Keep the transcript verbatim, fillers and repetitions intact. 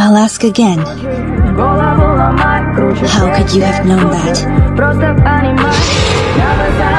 I'll ask again. How could you have known that?